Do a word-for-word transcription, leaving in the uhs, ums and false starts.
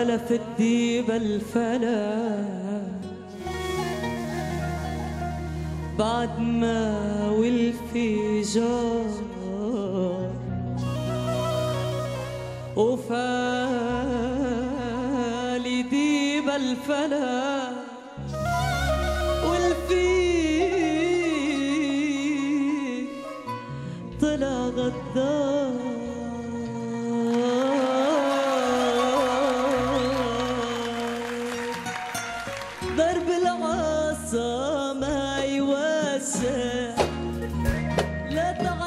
حلف الديب الفلا بعد ما والفجار وفالي ديب الفلا والفيل طلع غدار. ضرب العصا ما يوسع لا